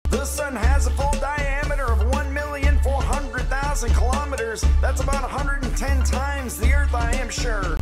The sun has a full diameter of 1,400,000 kilometers. That's about 110 times the Earth, I am sure.